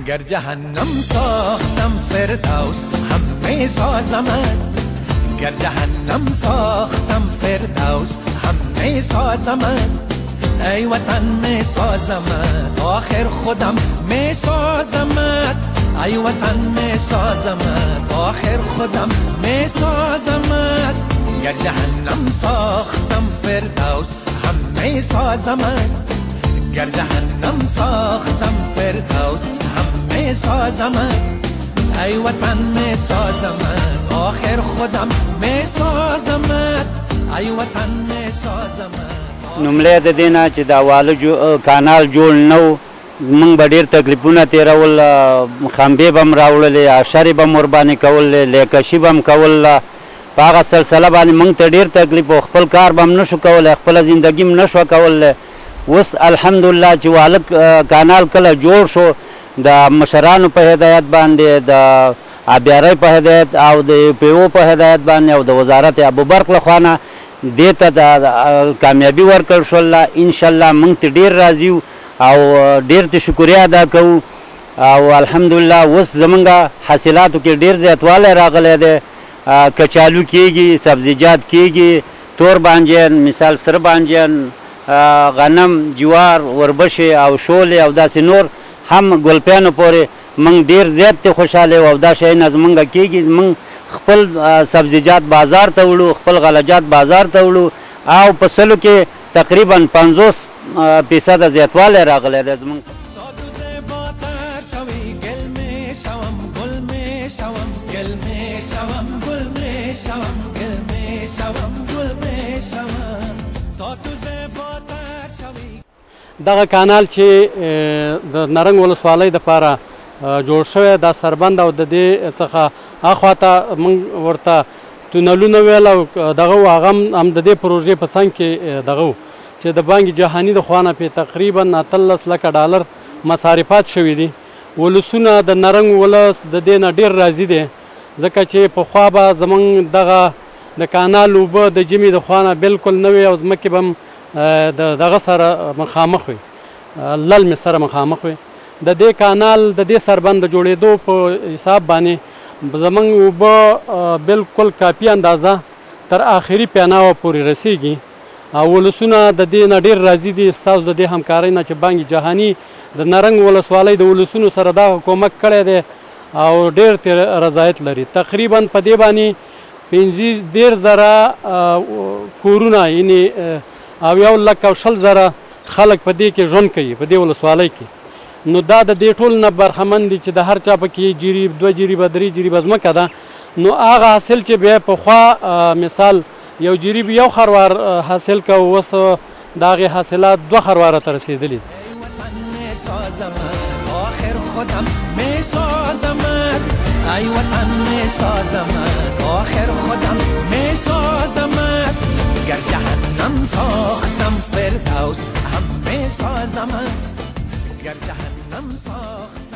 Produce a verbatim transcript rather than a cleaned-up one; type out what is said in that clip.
گر جهنم ساختم فردوس هم می سازمت، گر جهنم ساختم فردوس هم می سازمت، ای وطن می سازمت آخر خودم می سازمت، ای وطن می سازمت آخر خودم می سازمت، گر جهنم ساختم فردوس هم می سازمت، گر جهنم ساختم فردوس هم می سازمت، ای وطن می سازمت آخر خودم می سازمت، ای وطن می سازمت. نوملی د دې نه چې دا واله کانال جوړ نه و، موږ به ډېر تکلیفونه تېرول، خمبې به م راوړلې، اشرې به م ورباندې کول، لیکشي به م کول، په هغه سلسله باندې موږ ته ډېر تکلیف و، خپل کار به م نه شو کولی، خپله زندګي م نه شوه کولی. اوس الحمدلله چې واله کانال کله جوړ شو، د مشرانو په هدایت باندې، د آبیارۍ په هدایت او د پی او په هدایت باندې او د وزارت ابوبرق لخوا نه دې ته د کامیابي ورکړل شوله. انشاءالله موږ ته ډېر راضي یو او ډېر ته شکریه ادا کوو او الحمدلله اوس زمونږ حاصلاتو کې ډېر زیاتوالی راغلی دی. کچالو کېږي، سبزیجات کېږي، تور بانجان، مثال سره بانجان، غنم، جوار، وربشې او شولې او داسې نور هم ګلپیانو پورې موږ ډېر زیات ته خوشحاله یو او دا شیونه زمونږ کېږي. موږ خپل سبزیجات بازار ته وړو، خپل غلجات بازار ته وړو او په سلو کې تقریبا پنځوس فیصده زیاتوالی راغلی دی زمونږ. دغه کانال چې د نرنګ ولسوالۍ دپاره جوړ شوی دا سربند او د دې څخه اخوا ته موږ ورته تونلونه ویل او دغه و هغه هم د دې پروژې په څنګ کې دغه و چې د بانک جهاني د خوا نه پې تقریبا اتلس لکه ډالر مصارفات شوي دي. ولسونه د نرنګ ولس د دې نه ډېر راضي دي ځکه چې پخوا به زموږ دغه د کانال اوبه د ژمي د خوا نه بلکل نه وي او ځمکې به هم د دغه سره مخامخ وي، للمې سره مخامخ وي. د دې کانال د دې سربند د جوړېدو په حساب باندې زموږ اوبه بلکل کافي اندازه تر آخري پیاناوه پورې رسیږي او ولسونه د دې نه ډېر راضي دي. ستاسو د دې همکارۍ نه چې بانک جهاني د نرنګ ولسوالۍ د ولسونو سره دا کومک کړی دی او ډېر ترې رضایت لري. تقریبا په دې باندې پنځه دېرش زره کورونه یعنې او یو لک او شل زره خلک په دې کې ژوند کوي په دې ولسوالۍ کې. نو دا د دې ټول نه برخمن دي چې د هر چا پکې جریب دوه جریبه درې جریبه ځمکه ده. نو هغه حاصل چې بیا پخوا مثال یو جریب یو خروار حاصل کوه، اوس د هغې حاصلات دوه خرواره ته رسېدلي. آخر خودم می سازمت، ای وطن می سازمت آخر خودم می سازمت، گر جهنم ساختم فردوس هم می سازمت، گر جهنم ساختم